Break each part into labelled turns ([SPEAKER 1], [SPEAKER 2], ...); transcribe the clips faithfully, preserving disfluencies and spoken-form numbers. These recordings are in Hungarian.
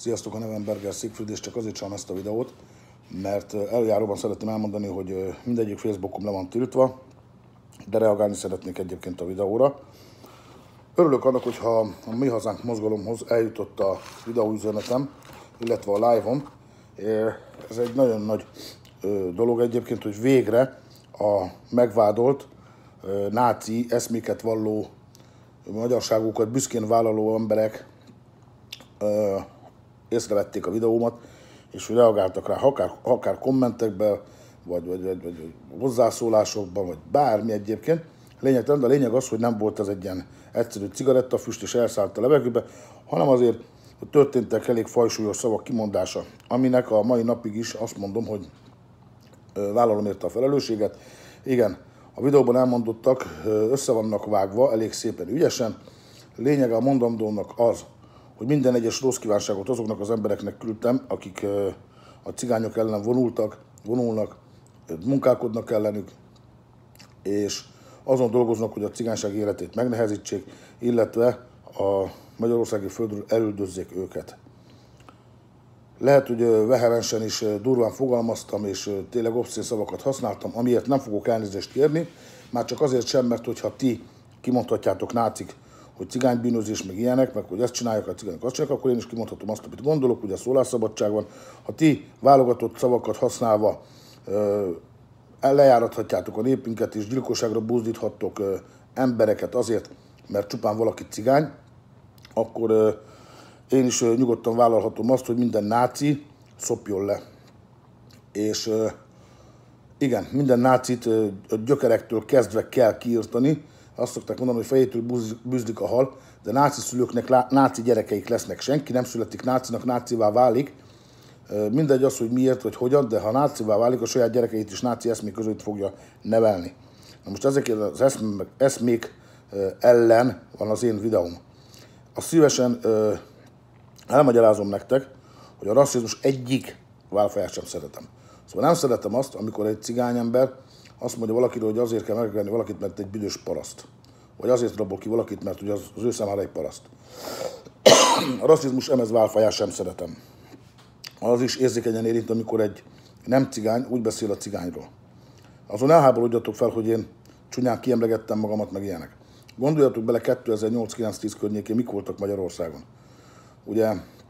[SPEAKER 1] Sziasztok, a nevem Berger Siegfried, és csak azért csinálom ezt a videót, mert előjáróban szeretném elmondani, hogy mindegyik Facebookom le van tiltva, de reagálni szeretnék egyébként a videóra. Örülök annak, hogyha a Mi Hazánk mozgalomhoz eljutott a videóüzenetem, illetve a live-om. Ez egy nagyon nagy dolog egyébként, hogy végre a megvádolt, náci eszméket valló, magyarságukat büszkén vállaló emberek észrevették a videómat, és hogy reagáltak rá, akár, akár kommentekben, vagy, vagy, vagy, vagy hozzászólásokban, vagy bármi egyébként. Lényegtelen, de a lényeg az, hogy nem volt ez egy ilyen egyszerű cigarettafüst, és elszállt a levegőbe, hanem azért hogy történtek elég fajsúlyos szavak kimondása, aminek a mai napig is azt mondom, hogy vállalom érte a felelősséget. Igen, a videóban elmondottak össze vannak vágva, elég szépen ügyesen. Lényege a mondandónak az, hogy minden egyes rossz kívánságot azoknak az embereknek küldtem, akik a cigányok ellen vonultak, vonulnak, munkálkodnak ellenük, és azon dolgoznak, hogy a cigányság életét megnehezítsék, illetve a magyarországi földről elüldözzék őket. Lehet, hogy vehemensen is durván fogalmaztam, és tényleg obszén szavakat használtam, amiért nem fogok elnézést kérni, már csak azért sem, mert hogyha ti kimondhatjátok nácik, hogy cigánybűnözés, meg ilyenek, meg hogy ezt csinálják, a cigányok azt csinálják, akkor én is kimondhatom azt, amit gondolok, ugye a szólásszabadság van. Ha ti válogatott szavakat használva lejárathatjátok a népünket, és gyilkosságra buzdíthattok embereket azért, mert csupán valaki cigány, akkor én is nyugodtan vállalhatom azt, hogy minden náci szopjon le. És igen, minden nácit a gyökerektől kezdve kell kiirtani. Azt szokták mondani, hogy fejétől bűzlik a hal, de náci szülőknek náci gyerekeik lesznek. Senki nem születik nácinak, nácivá válik. Mindegy az, hogy miért vagy hogyan, de ha nácivá válik, a saját gyerekeit is náci eszmék között fogja nevelni. Na most ezekért az eszmék ellen van az én videóm. Azt szívesen elmagyarázom nektek, hogy a rasszizmus egyik válfaját sem szeretem. Szóval nem szeretem azt, amikor egy cigányember azt mondja valakiről, hogy azért kell megölni valakit, mert egy büdös paraszt. Vagy azért rabol ki valakit, mert ugye az, az ő számára egy paraszt. A rasszizmus emez válfaját sem szeretem. Az is érzékenyen érint, amikor egy nem cigány úgy beszél a cigányról. Azon elháborodjatok fel, hogy én csúnyán kiemlegettem magamat, meg ilyenek. Gondoljatok bele, kétezer-nyolc kilenc tíz környékén mik voltak Magyarországon. Ugye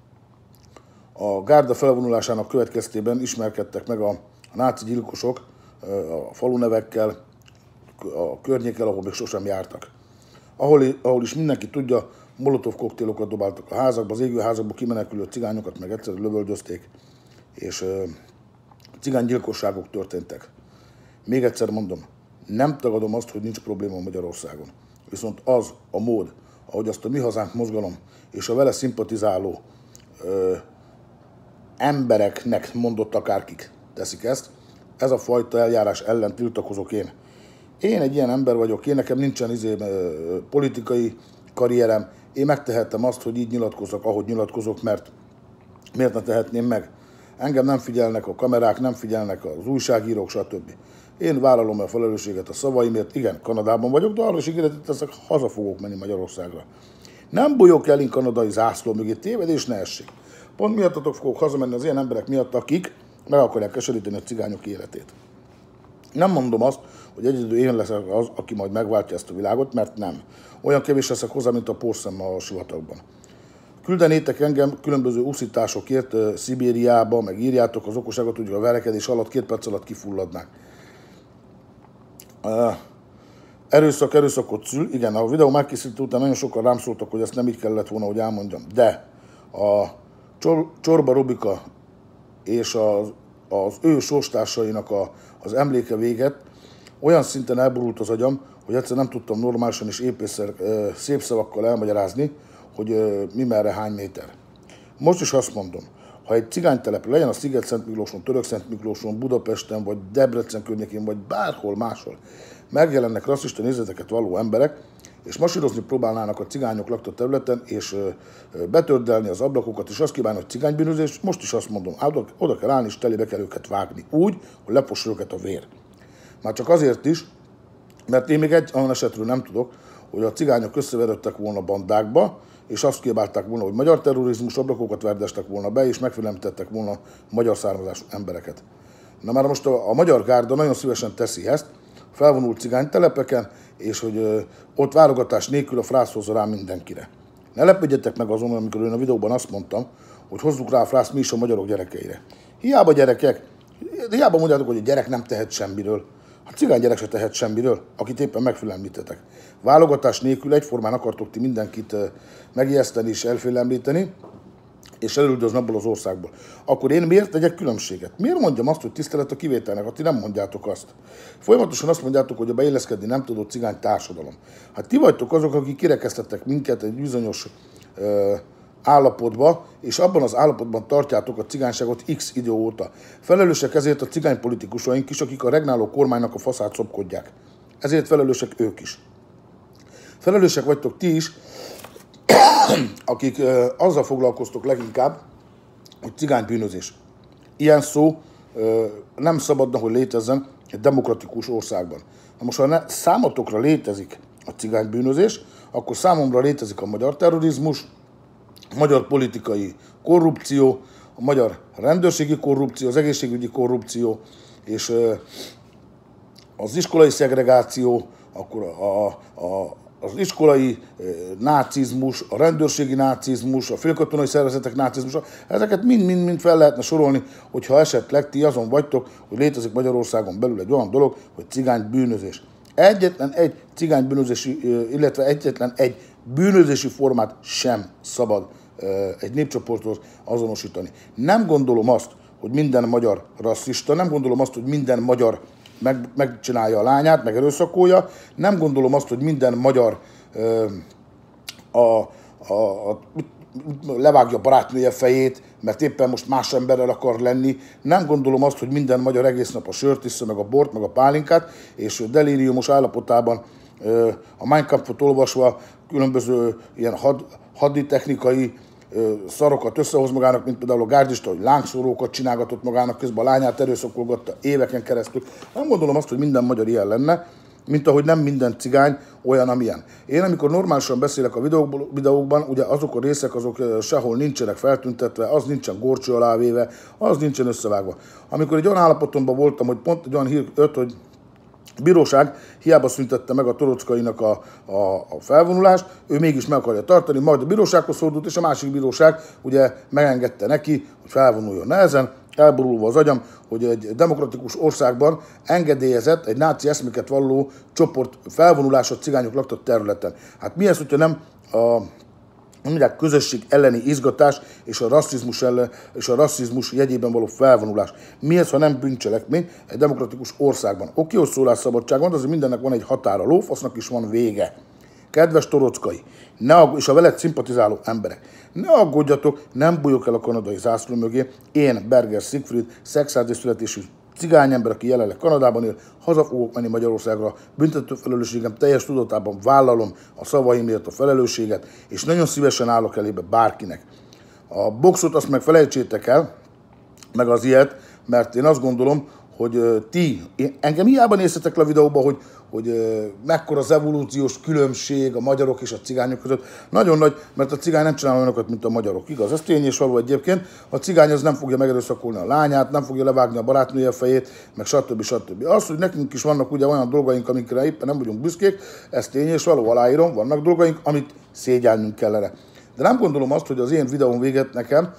[SPEAKER 1] a gárda felvonulásának következtében ismerkedtek meg a, a náci gyilkosok a falunevekkel, a környékkel, ahol még sosem jártak. Ahol, ahol is mindenki tudja, molotov koktélokat dobáltak a házakba, az égő házakba kimenekülő cigányokat meg egyszerűen lövöldözték, és uh, cigánygyilkosságok történtek. Még egyszer mondom, nem tagadom azt, hogy nincs probléma Magyarországon. Viszont az a mód, ahogy azt a Mi Hazánk mozgalom és a vele szimpatizáló ö, embereknek mondott akárkik teszik ezt, ez a fajta eljárás ellen tiltakozok én. Én egy ilyen ember vagyok, én nekem nincsen izé, ö, politikai karrierem, én megtehettem azt, hogy így nyilatkozok, ahogy nyilatkozok, mert miért ne tehetném meg? Engem nem figyelnek a kamerák, nem figyelnek az újságírók, stb. Én vállalom a felelősséget a szavaimért. Igen, Kanadában vagyok, de arra is ígéretet teszek, haza fogok menni Magyarországra. Nem bújok el én kanadai zászló mögé, tévedés ne essék. Pont miattatok fogok hazamenni az ilyen emberek miatt, akik meg akarják keseríteni a cigányok életét. Nem mondom azt, hogy egyedül én leszek az, aki majd megváltja ezt a világot, mert nem. Olyan kevés leszek hozzá, mint a porszem a sivatagban. Küldenétek engem különböző úszításokért uh, Szibériába, meg írjátok az okosságot, hogy a verekedés alatt két perc alatt kifulladnák. Uh, erőszak erőszakot szül. Igen, a videó megkészítő után nagyon sokan rám szóltak, hogy ezt nem így kellett volna, hogy elmondjam. De a Csor, Csorba Robika és az, az ő sorstársainak a, az emléke véget olyan szinten elborult az agyam, hogy egyszer nem tudtam normálisan és épészer uh, szép szavakkal elmagyarázni, hogy uh, mi merre hány méter. Most is azt mondom, ha egy cigánytelep legyen a Sziget-Szent Miklóson, Török-Szent Budapesten, vagy Debrecen környékén, vagy bárhol máshol, megjelennek rasszista nézeteket való emberek, és masírozni próbálnának a cigányok lakta területen, és uh, betördelni az ablakokat, és azt kívánni, hogy cigánybűnözés, most is azt mondom, oda, oda kell állni, és telébe kell őket vágni, úgy, hogy lepossa őket a vér. Már csak azért is, mert én még egy olyan esetről nem tudok, hogy a cigányok összeverődtek volna bandákba, és azt kiabálták volna, hogy magyar terrorizmus, ablakokat verdestek volna be, és megfélemlítettek volna magyar származású embereket. Na már most a, a magyar gárda nagyon szívesen teszi ezt, felvonult cigánytelepeken, és hogy ö, ott válogatás nélkül a frász hozza rá mindenkire. Ne lepődjetek meg azon, amikor én a videóban azt mondtam, hogy hozzuk rá a frász mi is a magyarok gyerekeire. Hiába gyerekek, hiába mondjátok, hogy a gyerek nem tehet semmiről. A cigány gyerek se tehet semmiről, akit éppen megfélemlítetek. Válogatás nélkül egyformán akartok ti mindenkit megijeszteni és elfélemlíteni, és elüldözni abból az országból. Akkor én miért tegyek különbséget? Miért mondjam azt, hogy tisztelet a kivételnek, ha ti nem mondjátok azt? Folyamatosan azt mondjátok, hogy a beilleszkedni nem tudó cigány társadalom. Hát ti vagytok azok, akik kirekesztettek minket egy bizonyos ö, állapotba, és abban az állapotban tartjátok a cigányságot x idő óta. Felelősek ezért a cigánypolitikusaink is, akik a regnáló kormánynak a faszát szopkodják. Ezért felelősek ők is. Felelősek vagytok ti is, akik ö, azzal foglalkoztok leginkább, hogy cigánybűnözés. Ilyen szó ö, nem szabadna, hogy létezzen egy demokratikus országban. Na most, ha ne, számotokra létezik a cigánybűnözés, akkor számomra létezik a magyar terrorizmus, a magyar politikai korrupció, a magyar rendőrségi korrupció, az egészségügyi korrupció, és ö, az iskolai szegregáció, akkor a, a, az iskolai nácizmus, a rendőrségi nácizmus, a félkatonai szervezetek nácizmusa, ezeket mind-mind-mind fel lehetne sorolni, hogyha esetleg ti azon vagytok, hogy létezik Magyarországon belül egy olyan dolog, hogy cigánybűnözés. Egyetlen egy cigánybűnözési, illetve egyetlen egy bűnözési formát sem szabad egy népcsoporthoz azonosítani. Nem gondolom azt, hogy minden magyar rasszista, nem gondolom azt, hogy minden magyar Meg, megcsinálja a lányát, meg erőszakolja. Nem gondolom azt, hogy minden magyar ö, a, a, a, levágja a barátnője fejét, mert éppen most más emberrel akar lenni. Nem gondolom azt, hogy minden magyar egész nap a sört issza, meg a bort, meg a pálinkát, és delíriumos állapotában ö, a Mein Kampfot olvasva különböző ilyen had, haditechnikai szarokat összehoz magának, mint például a gárdista, hogy lángszórókat csinálgatott magának, közben a lányát erőszakolgatta éveken keresztül. Nem gondolom azt, hogy minden magyar ilyen lenne, mint ahogy nem minden cigány olyan, amilyen. Én amikor normálisan beszélek a videókban, videókban, ugye azok a részek, azok sehol nincsenek feltüntetve, az nincsen górcső alá véve, az nincsen összevágva. Amikor egy olyan állapotomban voltam, hogy pont egy olyan hír jött, hogy bíróság hiába szüntette meg a Torockainak a, a, a felvonulást, ő mégis meg akarja tartani, majd a bírósághoz fordult, és a másik bíróság ugye megengedte neki, hogy felvonuljon nehezen, elborulva az agyam, hogy egy demokratikus országban engedélyezett egy náci eszméket valló csoport felvonulása cigányok laktott területen. Hát mi ez, hogyha nem a mondják, közösség elleni izgatás és a rasszizmus, ellen, és a rasszizmus jegyében való felvonulás. Mi ez, ha nem bűncselekmény egy demokratikus országban? Oké, hogy szólásszabadság van, de azért mindennek van egy határa, lófasznak is van vége. Kedves Torockai, ne aggódj, és a veled szimpatizáló emberek, ne aggódjatok, nem bújok el a kanadai zászló mögé. Én, Berger Siegfried, szexárdés születésű cigányember, aki jelenleg Kanadában él, haza fogok menni Magyarországra, büntető felelősségem teljes tudatában vállalom a szavaimért a felelősséget, és nagyon szívesen állok elébe bárkinek. A boxot azt meg felejtsétek el, meg az ilyet, mert én azt gondolom, hogy ti, engem hiába néztetek le a videóba, hogy, hogy mekkora az evolúciós különbség a magyarok és a cigányok között. Nagyon nagy, mert a cigány nem csinál olyanokat, mint a magyarok. Igaz, ez tény és való egyébként. A cigány az nem fogja megerőszakolni a lányát, nem fogja levágni a barátnője fejét, meg stb. stb. Az, hogy nekünk is vannak ugye olyan dolgaink, amikre éppen nem vagyunk büszkék, ez tény és való, aláírom, vannak dolgaink, amit szégyelnünk kellene. De nem gondolom azt, hogy az én videóm véget nekem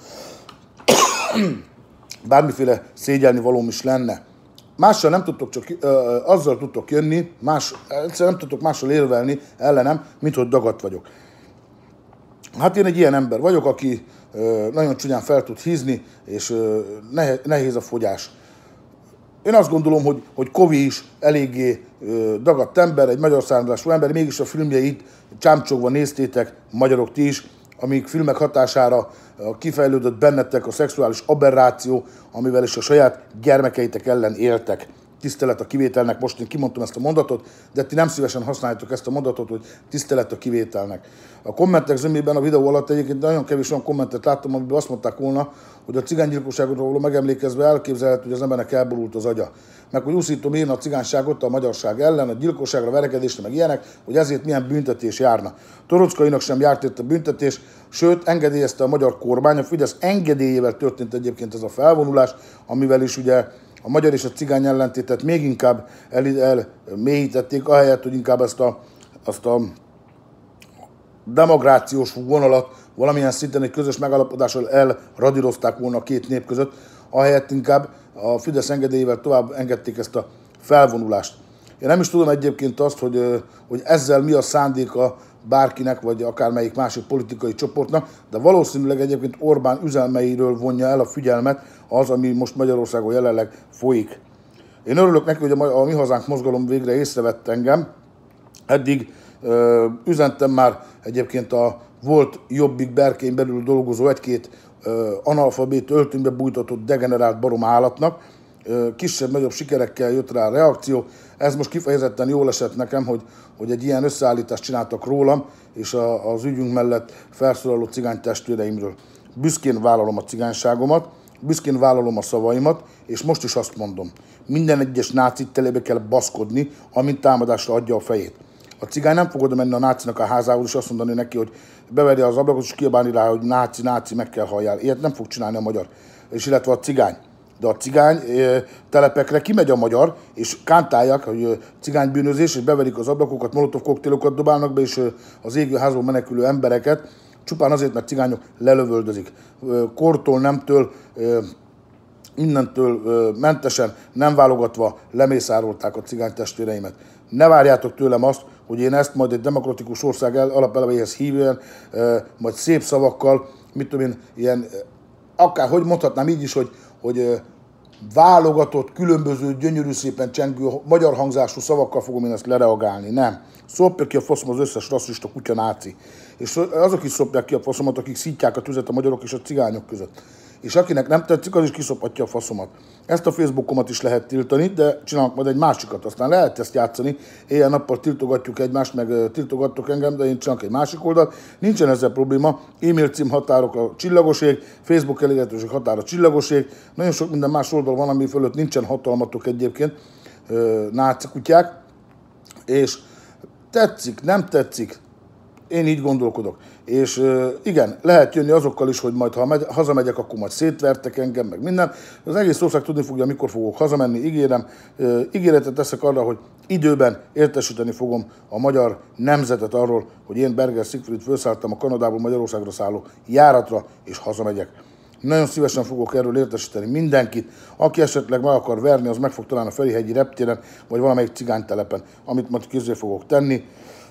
[SPEAKER 1] bármiféle szégyelni valóm is lenne. Mással nem tudtok csak, ö, azzal tudtok jönni, más, egyszerűen nem tudtok mással érvelni ellenem, mint hogy dagadt vagyok. Hát én egy ilyen ember vagyok, aki ö, nagyon csúnyán fel tud hízni, és ö, nehéz a fogyás. Én azt gondolom, hogy, hogy Kovi is eléggé ö, dagadt ember, egy magyar származású ember, mégis a filmjeit csámcsogva néztétek, magyarok ti is, amíg filmek hatására kifejlődött bennetek a szexuális aberráció, amivel is a saját gyermekeitek ellen éltek. tisztelet a kivételnek. Most én kimondtam ezt a mondatot, de ti nem szívesen használjátok ezt a mondatot, hogy tisztelet a kivételnek. A kommentek zömében a videó alatt egyébként nagyon kevés olyan kommentet láttam, amiben azt mondták volna, hogy a cigánygyilkosságról való megemlékezve elképzelhető, hogy az embernek elborult az agya. Meg hogy úszítom én a cigányságot a magyarság ellen, a gyilkosságra, verekedésre, meg ilyenek, hogy ezért milyen büntetés járna. Toroczkainak sem járt itt a büntetés, sőt engedélyezte a magyar kormány, a Fidesz engedélyével történt egyébként ez a felvonulás, amivel is ugye a magyar és a cigány ellentétet még inkább elmélyítették, el, ahelyett, hogy inkább ezt a, azt a demográciós vonalat valamilyen szinten egy közös megállapodással elradírozták volna a két nép között, ahelyett inkább a Fidesz engedélyével tovább engedték ezt a felvonulást. Én nem is tudom egyébként azt, hogy, hogy ezzel mi a szándéka bárkinek, vagy akármelyik másik politikai csoportnak, de valószínűleg egyébként Orbán üzelmeiről vonja el a figyelmet az, ami most Magyarországon jelenleg folyik. Én örülök neki, hogy a, a Mi Hazánk mozgalom végre észrevett engem. Eddig ö, üzentem már egyébként a volt Jobbik berkein belül dolgozó egy-két ö, analfabét, öltönybe bújtatott, degenerált barom állatnak. Kisebb-nagyobb sikerekkel jött rá a reakció. Ez most kifejezetten jól esett nekem, hogy, hogy egy ilyen összeállítást csináltak rólam, és a, az ügyünk mellett felszólaló cigány testvéreimről. Büszkén vállalom a cigányságomat, büszkén vállalom a szavaimat, és most is azt mondom, minden egyes nácit telébe kell baszkodni, amint támadásra adja a fejét. A cigány nem fog oda menni a nácinak a házához, és azt mondani neki, hogy beverje az ablakot, és kiabálni rá, hogy náci, náci, meg kell halljál. Ilyet nem fog csinálni a magyar, és illetve a cigány. De a cigány telepekre kimegy a magyar, és kántálják, hogy cigánybűnözés, és beverik az ablakokat, molotov koktélokat dobálnak be, és az égőházból menekülő embereket, csupán azért, mert cigányok lelövöldözik. Kortól, nemtől, mindentől mentesen, nem válogatva lemészárolták a cigány testvéreimet. Ne várjátok tőlem azt, hogy én ezt majd egy demokratikus ország alapelveihez hívően, majd szép szavakkal, mit tudom én, ilyen, akár, hogy mondhatnám így is, hogy hogy válogatott, különböző, gyönyörű szépen csengő, magyar hangzású szavakkal fogom én ezt lereagálni. Nem. Szopja ki a faszom az összes rasszista kutya náci. És azok is szopják ki a faszomat, akik szítják a tüzet a magyarok és a cigányok között. És akinek nem tetszik, az is kiszophatja a faszomat. Ezt a Facebookomat is lehet tiltani, de csinálok majd egy másikat. Aztán lehet ezt játszani. Éjjel-nappal tiltogatjuk egymást, meg tiltogattok engem, de én csinálok egy másik oldalt. Nincsen ezzel probléma. E-mail cím határok a csillagoség, Facebook elérhetőség határ a csillagoség. Nagyon sok minden más oldal van, ami fölött nincsen hatalmatok egyébként, náci kutyák. És tetszik, nem tetszik, én így gondolkodok. És uh, igen, lehet jönni azokkal is, hogy majd ha megy, hazamegyek, akkor majd szétvertek engem, meg minden. Az egész ország tudni fogja, mikor fogok hazamenni, ígérem. Uh, ígéretet teszek arra, hogy időben értesíteni fogom a magyar nemzetet arról, hogy én Berger Siegfried felszálltam a Kanadából Magyarországra szálló járatra, és hazamegyek. Nagyon szívesen fogok erről értesíteni mindenkit. Aki esetleg meg akar verni, az meg fog találni a Ferihegyi reptéren, vagy valamelyik cigánytelepen, amit majd közé fogok tenni.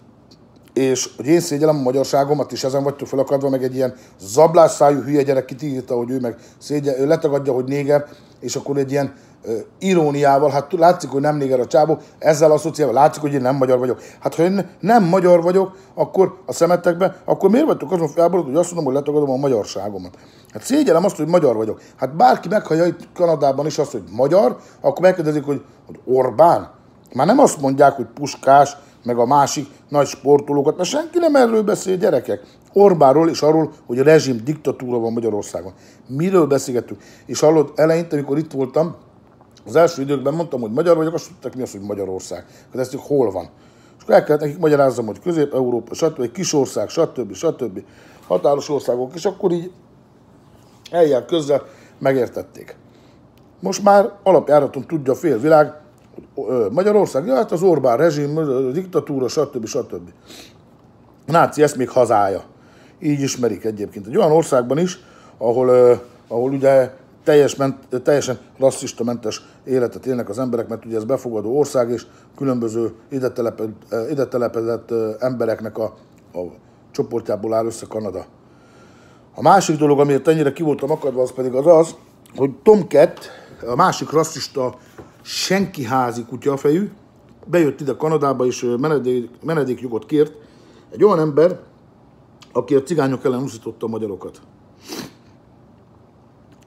[SPEAKER 1] És hogy én szégyellem a magyarságomat, és ezen vagytok felakadva, meg egy ilyen zablásszájú hülye gyerek kitírta, hogy ő meg szégyel, ő letagadja, hogy néger, és akkor egy ilyen uh, iróniával, hát látszik, hogy nem néger a csávó, ezzel asszociálva látszik, hogy én nem magyar vagyok. Hát ha én nem magyar vagyok, akkor a szemetekben, akkor miért vagytok azon felborult, hogy azt mondom, hogy letagadom a magyarságomat? Hát szégyellem azt, hogy magyar vagyok. Hát bárki meghallja itt Kanadában is azt, hogy magyar, akkor megkérdezik, hogy, hogy Orbán. Már nem azt mondják, hogy Puskás, meg a másik nagy sportolókat, mert senki nem erről beszél, gyerekek. Orbánról és arról, hogy a rezsim diktatúra van Magyarországon. Miről beszélgettünk? És hallod, eleinte, amikor itt voltam, az első időkben mondtam, hogy magyar vagyok, azt tudták, mi az, hogy Magyarország. Hát ezt hol van? És akkor el kellett nekik magyarázzam, hogy Közép-Európa, stb. Egy kis ország, stb. stb. Határos országok, és akkor így eljár közzel megértették. Most már alapjáraton tudja a félvilág, Magyarország, ja, hát az Orbán rezsim, diktatúra, stb. stb. A náci ezt még hazája. Így ismerik egyébként. Egy olyan országban is, ahol, ahol ugye teljes ment, teljesen rasszistamentes életet élnek az emberek, mert ugye ez befogadó ország, és különböző ide telepedett, ide telepedett embereknek a, a csoportjából áll össze Kanada. A másik dolog, amiért ennyire ki voltam akadva, az pedig az az, hogy Tomcat, a másik rasszista senki házi kutyafejű, bejött ide Kanadába, és menedék, menedékjogot kért egy olyan ember, aki a cigányok ellen uszította a magyarokat.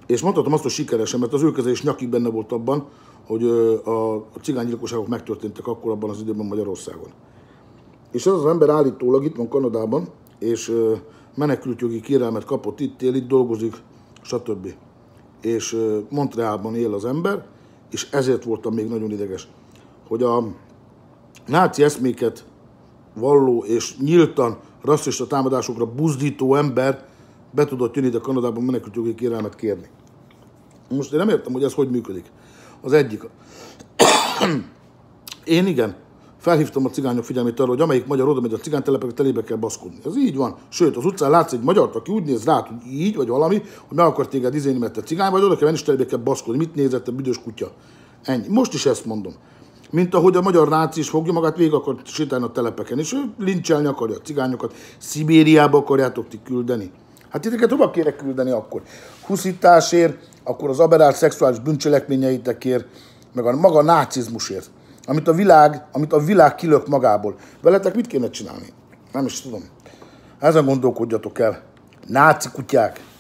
[SPEAKER 1] És mondhatom azt, hogy sikeresen, mert az ő keze is nyakig benne volt abban, hogy a, a cigánygyilkosságok megtörténtek akkor abban az időben Magyarországon. És ez az ember állítólag itt van Kanadában, és menekültjogi kérelmet kapott, itt él, itt dolgozik, stb. És Montrealban él az ember, és ezért voltam még nagyon ideges, hogy a náci eszméket valló és nyíltan rasszista támadásokra buzdító ember be tudott jönni ide Kanadában menekültjogi kérelmet kérni. Most én nem értem, hogy ez hogy működik. Az egyik. Én igen, felhívtam a cigányok figyelmét arra, hogy amelyik magyar oda megy a cigánytelepekre, telébe kell baszkodni. Ez így van. Sőt, az utcán látsz egy magyart, aki úgy néz rád, hogy így, vagy valami, hogy meg akar téged izélni, mert te cigány vagy, oda kell menni, és telébe kell baszkodni. Mit nézett, te büdös kutya? Ennyi. Most is ezt mondom. Mint ahogy a magyar náci is fogja magát, végig akar sétálni a telepeken, és ő lincselni akarja a cigányokat. Szibériába akarjátok ti küldeni. Hát titeket hova kéne küldeni akkor? Huszításért, akkor az aberrált szexuális bűncselekményeitekért, meg a maga nácizmusért, amit a világ, amit a világ kilök magából. Veletek mit kéne csinálni? Nem is tudom. Ezen gondolkodjatok el. Náci kutyák.